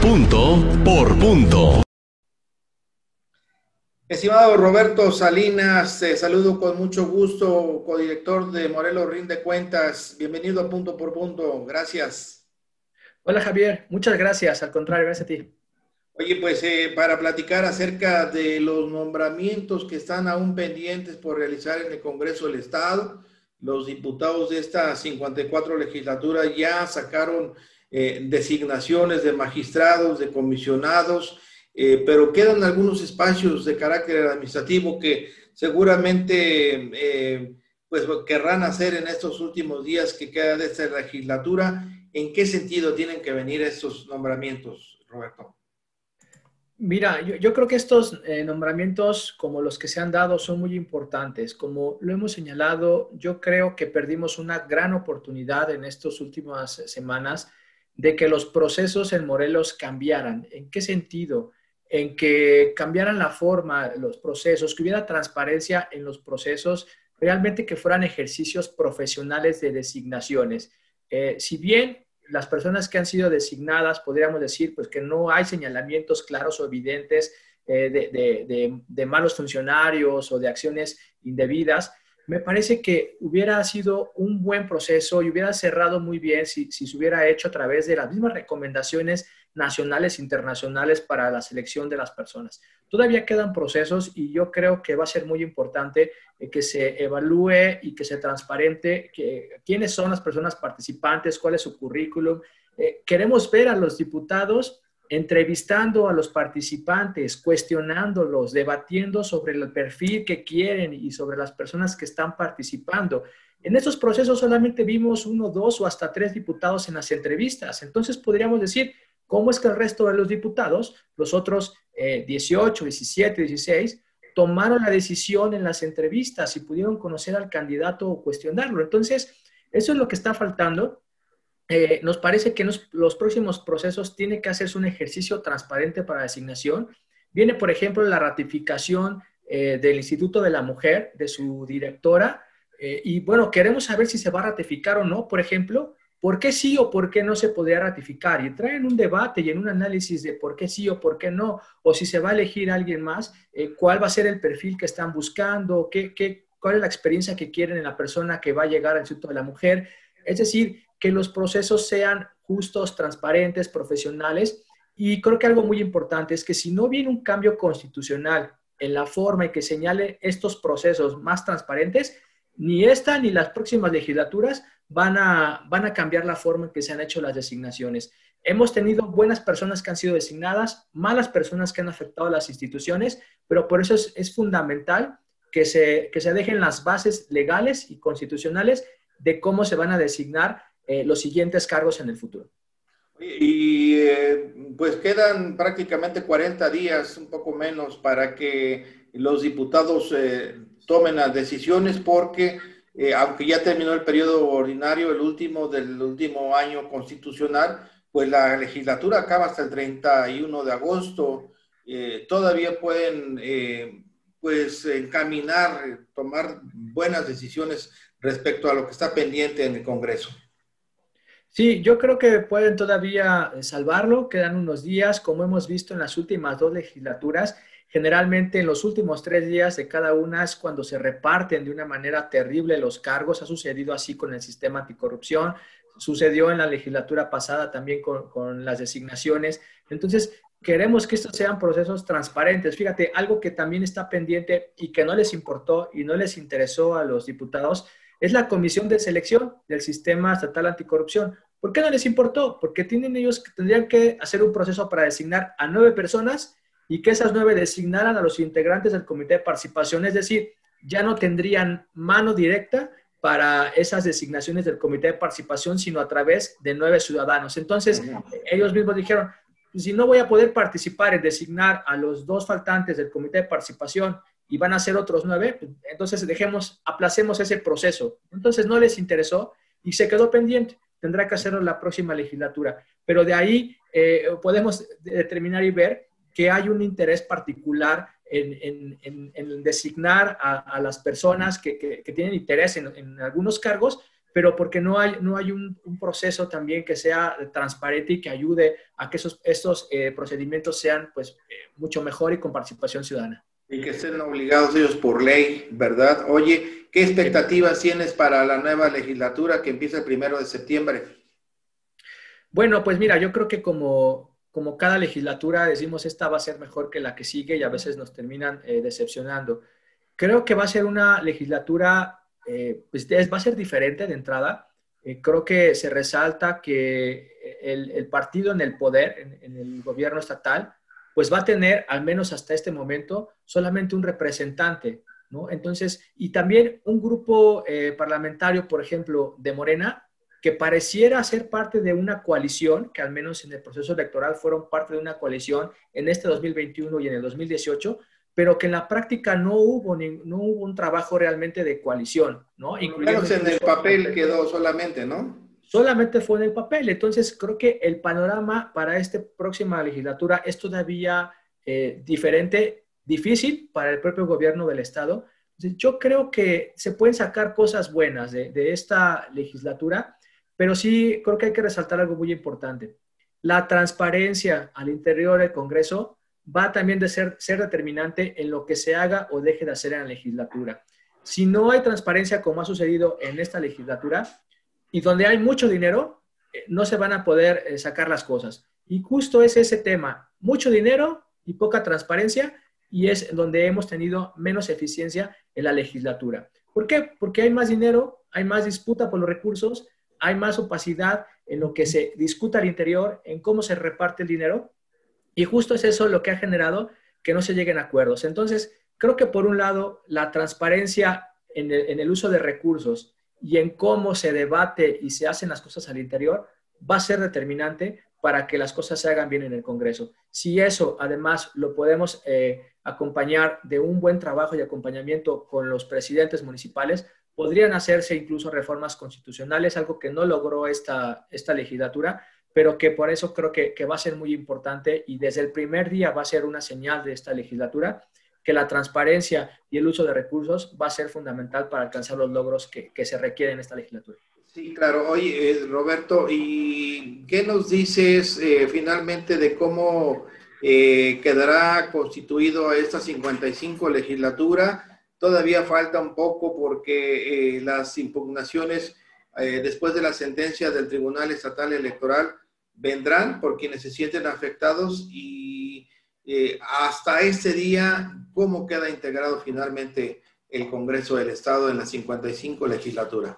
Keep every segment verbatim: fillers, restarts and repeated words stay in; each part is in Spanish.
Punto por punto. Estimado Roberto Salinas, te saludo con mucho gusto, codirector de Morelos Rinde Cuentas. Bienvenido a Punto por Punto. Gracias. Hola Javier, muchas gracias. Al contrario, gracias a ti. Oye, pues eh, para platicar acerca de los nombramientos que están aún pendientes por realizar en el Congreso del Estado, los diputados de esta cincuenta y cuatro legislatura ya sacaron eh, designaciones de magistrados, de comisionados, eh, pero quedan algunos espacios de carácter administrativo que seguramente eh, pues querrán hacer en estos últimos días que queda de esta legislatura. ¿En qué sentido tienen que venir estos nombramientos, Roberto? Mira, yo, yo creo que estos eh, nombramientos como los que se han dado son muy importantes. Como lo hemos señalado, yo creo que perdimos una gran oportunidad en estas últimas semanas de que los procesos en Morelos cambiaran. ¿En qué sentido? En que cambiaran la forma, los procesos, que hubiera transparencia en los procesos, realmente que fueran ejercicios profesionales de designaciones. Eh, si bien las personas que han sido designadas, podríamos decir, pues que no hay señalamientos claros o evidentes eh, de, de, de, de malos funcionarios o de acciones indebidas, me parece que hubiera sido un buen proceso y hubiera cerrado muy bien si, si se hubiera hecho a través de las mismas recomendaciones nacionales e internacionales para la selección de las personas. Todavía quedan procesos y yo creo que va a ser muy importante eh, que se evalúe y que se transparente que, quiénes son las personas participantes, cuál es su currículum. Eh, queremos ver a los diputados entrevistando a los participantes, cuestionándolos, debatiendo sobre el perfil que quieren y sobre las personas que están participando. En estos procesos solamente vimos uno, dos o hasta tres diputados en las entrevistas. Entonces podríamos decir, ¿cómo es que el resto de los diputados, los otros eh, dieciocho, diecisiete, dieciséis, tomaron la decisión en las entrevistas y pudieron conocer al candidato o cuestionarlo? Entonces, eso es lo que está faltando. Eh, nos parece que en los, los próximos procesos tiene que hacerse un ejercicio transparente para designación. Viene, por ejemplo, la ratificación eh, del Instituto de la Mujer, de su directora, eh, y bueno, queremos saber si se va a ratificar o no, por ejemplo, por qué sí o por qué no se podría ratificar, y entrar en un debate y en un análisis de por qué sí o por qué no, o si se va a elegir a alguien más, eh, cuál va a ser el perfil que están buscando, qué, qué, cuál es la experiencia que quieren en la persona que va a llegar al Instituto de la Mujer. Es decir, que los procesos sean justos, transparentes, profesionales. Y creo que algo muy importante es que si no viene un cambio constitucional en la forma en que señale estos procesos más transparentes, ni esta ni las próximas legislaturas van a, van a cambiar la forma en que se han hecho las designaciones. Hemos tenido buenas personas que han sido designadas, malas personas que han afectado a las instituciones, pero por eso es, es fundamental que se, que se dejen las bases legales y constitucionales de cómo se van a designar eh, los siguientes cargos en el futuro. Y eh, pues quedan prácticamente cuarenta días, un poco menos, para que los diputados eh, tomen las decisiones porque, eh, aunque ya terminó el periodo ordinario, el último del último año constitucional, pues la legislatura acaba hasta el treinta y uno de agosto. Eh, todavía pueden eh, pues encaminar, tomar buenas decisiones respecto a lo que está pendiente en el Congreso. Sí, yo creo que pueden todavía salvarlo, quedan unos días, como hemos visto en las últimas dos legislaturas. Generalmente en los últimos tres días de cada una es cuando se reparten de una manera terrible los cargos. Ha sucedido así con el sistema anticorrupción, sucedió en la legislatura pasada también con, con las designaciones. Entonces, queremos que estos sean procesos transparentes. Fíjate, algo que también está pendiente y que no les importó y no les interesó a los diputados es la comisión de selección del sistema estatal anticorrupción. ¿Por qué no les importó? Porque tienen ellos que tendrían que hacer un proceso para designar a nueve personas y que esas nueve designaran a los integrantes del comité de participación. Es decir, ya no tendrían mano directa para esas designaciones del comité de participación, sino a través de nueve ciudadanos. Entonces, uh-huh. ellos mismos dijeron, si no voy a poder participar en designar a los dos faltantes del comité de participación y van a ser otros nueve, entonces dejemos, aplacemos ese proceso. Entonces no les interesó y se quedó pendiente. Tendrá que hacerlo la próxima legislatura. Pero de ahí eh, podemos determinar y ver que hay un interés particular en, en, en, en designar a, a las personas que, que, que tienen interés en, en algunos cargos, pero porque no hay, no hay un, un proceso también que sea transparente y que ayude a que esos, estos eh, procedimientos sean pues, eh, mucho mejor y con participación ciudadana. Y que estén obligados ellos por ley, ¿verdad? Oye, ¿qué expectativas tienes para la nueva legislatura que empieza el primero de septiembre? Bueno, pues mira, yo creo que como, como cada legislatura decimos esta va a ser mejor que la que sigue y a veces nos terminan eh, decepcionando. Creo que va a ser una legislatura, eh, pues es, va a ser diferente de entrada. Eh, creo que se resalta que el, el partido en el poder, en, en el gobierno estatal, pues va a tener, al menos hasta este momento, solamente un representante, ¿no? Entonces, y también un grupo eh, parlamentario, por ejemplo, de Morena, que pareciera ser parte de una coalición, que al menos en el proceso electoral fueron parte de una coalición en este dos mil veintiuno y en el dos mil dieciocho, pero que en la práctica no hubo, ni, no hubo un trabajo realmente de coalición, ¿no? Por lo menos en el papel quedó solamente, ¿no? Solamente fue en el papel. Entonces, creo que el panorama para esta próxima legislatura es todavía eh, diferente, difícil para el propio gobierno del Estado. Entonces, yo creo que se pueden sacar cosas buenas de, de esta legislatura, pero sí creo que hay que resaltar algo muy importante. La transparencia al interior del Congreso va también de ser, ser determinante en lo que se haga o deje de hacer en la legislatura. Si no hay transparencia, como ha sucedido en esta legislatura, y donde hay mucho dinero, eh, no se van a poder eh, sacar las cosas. Y justo es ese tema, mucho dinero y poca transparencia, y es donde hemos tenido menos eficiencia en la legislatura. ¿Por qué? Porque hay más dinero, hay más disputa por los recursos, hay más opacidad en lo que se discuta al interior, en cómo se reparte el dinero, y justo es eso lo que ha generado que no se lleguen a acuerdos. Entonces, creo que por un lado, la transparencia en el, en el uso de recursos y en cómo se debate y se hacen las cosas al interior va a ser determinante para que las cosas se hagan bien en el Congreso. Si eso, además, lo podemos eh, acompañar de un buen trabajo y acompañamiento con los presidentes municipales, podrían hacerse incluso reformas constitucionales, algo que no logró esta, esta legislatura, pero que por eso creo que, que va a ser muy importante y desde el primer día va a ser una señal de esta legislatura que la transparencia y el uso de recursos va a ser fundamental para alcanzar los logros que, que se requieren en esta legislatura. Sí, claro. Oye, eh, Roberto, ¿y qué nos dices eh, finalmente de cómo eh, quedará constituido esta cincuenta y cinco legislatura? Todavía falta un poco porque eh, las impugnaciones eh, después de la sentencia del Tribunal Estatal Electoral vendrán por quienes se sienten afectados y eh, hasta este día, ¿cómo queda integrado finalmente el Congreso del Estado en la cincuenta y cinco legislatura?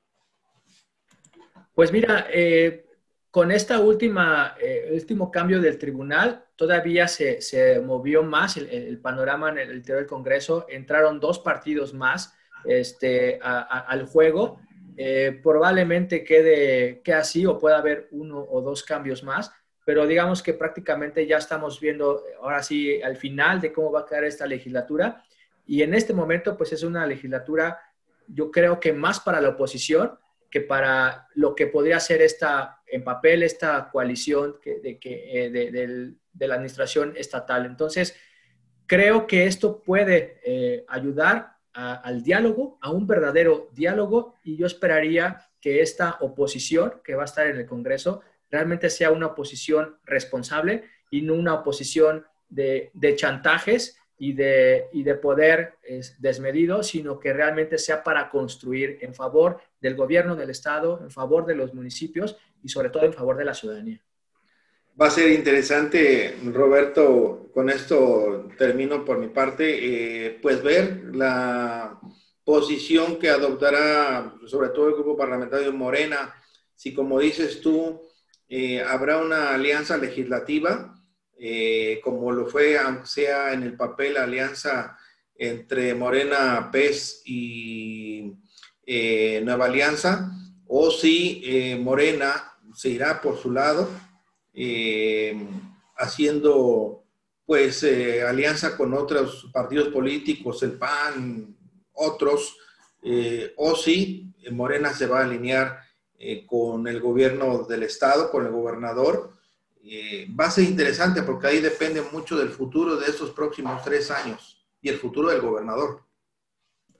Pues mira, eh, con esta última, eh, último cambio del tribunal, todavía se, se movió más el, el panorama en el interior del Congreso. Entraron dos partidos más este, a, a, al juego. Eh, probablemente quede, quede así o pueda haber uno o dos cambios más, pero digamos que prácticamente ya estamos viendo ahora sí al final de cómo va a quedar esta legislatura. Y en este momento, pues es una legislatura, yo creo que más para la oposición que para lo que podría ser esta, en papel, esta coalición que, de, que, de, de, de la administración estatal. Entonces, creo que esto puede eh, ayudar a, al diálogo, a un verdadero diálogo, y yo esperaría que esta oposición que va a estar en el Congreso realmente sea una oposición responsable y no una oposición de, de chantajes y de, y de poder es, desmedido, sino que realmente sea para construir en favor del gobierno del Estado, en favor de los municipios y sobre todo en favor de la ciudadanía. Va a ser interesante, Roberto, con esto termino por mi parte, eh, pues ver la posición que adoptará sobre todo el grupo parlamentario Morena, si como dices tú, eh, habrá una alianza legislativa, Eh, como lo fue, aunque sea en el papel, la alianza entre Morena, P E S y eh, Nueva Alianza, o si eh, Morena se irá por su lado, eh, haciendo pues eh, alianza con otros partidos políticos, el P A N, otros, eh, o si Morena se va a alinear eh, con el gobierno del Estado, con el gobernador. Eh, va a ser interesante porque ahí depende mucho del futuro de estos próximos tres años y el futuro del gobernador.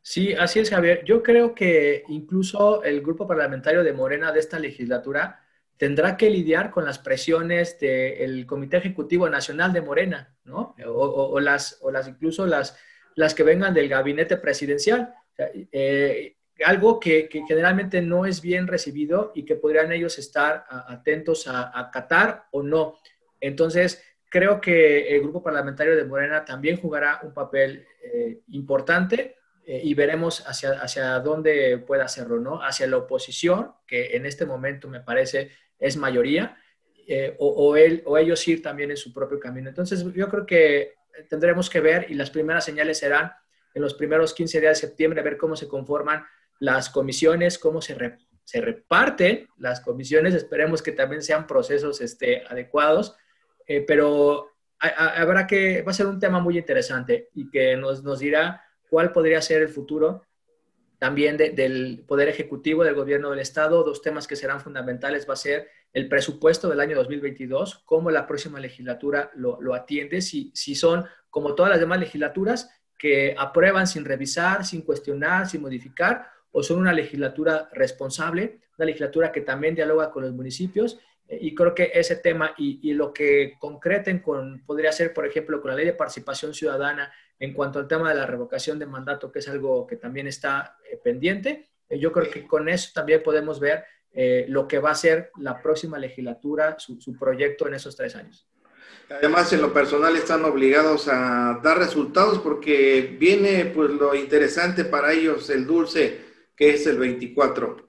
Sí, así es, Javier. Yo creo que incluso el grupo parlamentario de Morena de esta legislatura tendrá que lidiar con las presiones del Comité Ejecutivo Nacional de Morena, ¿no? O, o- o las, o las incluso las, las que vengan del gabinete presidencial. O sea, eh, algo que, que generalmente no es bien recibido y que podrían ellos estar a- atentos a, a acatar o no. Entonces, creo que el grupo parlamentario de Morena también jugará un papel eh, importante, eh, y veremos hacia, hacia dónde puede hacerlo, ¿no? Hacia la oposición, que en este momento me parece es mayoría, eh, o, o, él, o ellos ir también en su propio camino. Entonces, yo creo que tendremos que ver y las primeras señales serán en los primeros quince días de septiembre, ver cómo se conforman las comisiones, cómo se, re, se reparten las comisiones. Esperemos que también sean procesos este, adecuados, eh, pero a, a, habrá que, va a ser un tema muy interesante y que nos, nos dirá cuál podría ser el futuro también de, del Poder Ejecutivo, del Gobierno del Estado. Dos temas que serán fundamentales va a ser el presupuesto del año dos mil veintidós, cómo la próxima legislatura lo, lo atiende, si, si son como todas las demás legislaturas que aprueban sin revisar, sin cuestionar, sin modificar, o son una legislatura responsable, una legislatura que también dialoga con los municipios. Y creo que ese tema y, y lo que concreten con, podría ser, por ejemplo, con la ley de participación ciudadana en cuanto al tema de la revocación de mandato, que es algo que también está eh, pendiente. Eh, yo creo que con eso también podemos ver eh, lo que va a ser la próxima legislatura, su, su proyecto en esos tres años. Además, en lo personal están obligados a dar resultados porque viene pues lo interesante para ellos, el dulce, que es el veinticuatro.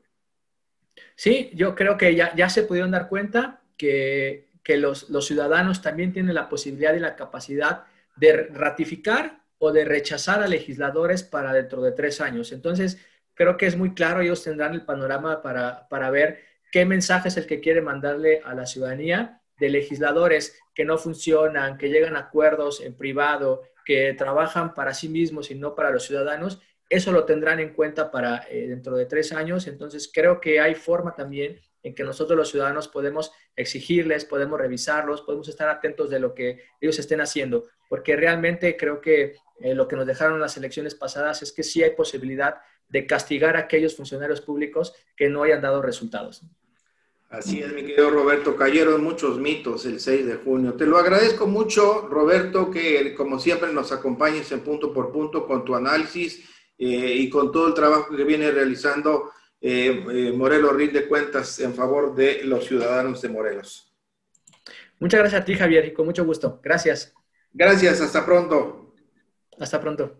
Sí, yo creo que ya, ya se pudieron dar cuenta que, que los, los ciudadanos también tienen la posibilidad y la capacidad de ratificar o de rechazar a legisladores para dentro de tres años. Entonces, creo que es muy claro, ellos tendrán el panorama para, para ver qué mensaje es el que quiere mandarle a la ciudadanía de legisladores que no funcionan, que llegan a acuerdos en privado, que trabajan para sí mismos y no para los ciudadanos. Eso lo tendrán en cuenta para eh, dentro de tres años. Entonces, creo que hay forma también en que nosotros los ciudadanos podemos exigirles, podemos revisarlos, podemos estar atentos de lo que ellos estén haciendo, porque realmente creo que eh, lo que nos dejaron las elecciones pasadas es que sí hay posibilidad de castigar a aquellos funcionarios públicos que no hayan dado resultados. Así es, mi querido Roberto. Cayeron muchos mitos el seis de junio. Te lo agradezco mucho, Roberto, que como siempre nos acompañes en punto por punto con tu análisis eh, y con todo el trabajo que viene realizando eh, eh, Morelos Rinde Cuentas en favor de los ciudadanos de Morelos. Muchas gracias a ti, Javier, y con mucho gusto. Gracias. Gracias, hasta pronto. Hasta pronto.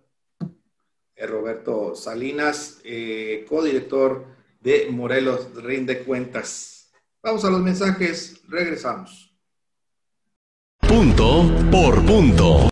Eh, Roberto Salinas, eh, codirector de Morelos Rinde Cuentas. Vamos a los mensajes, regresamos. Punto por punto.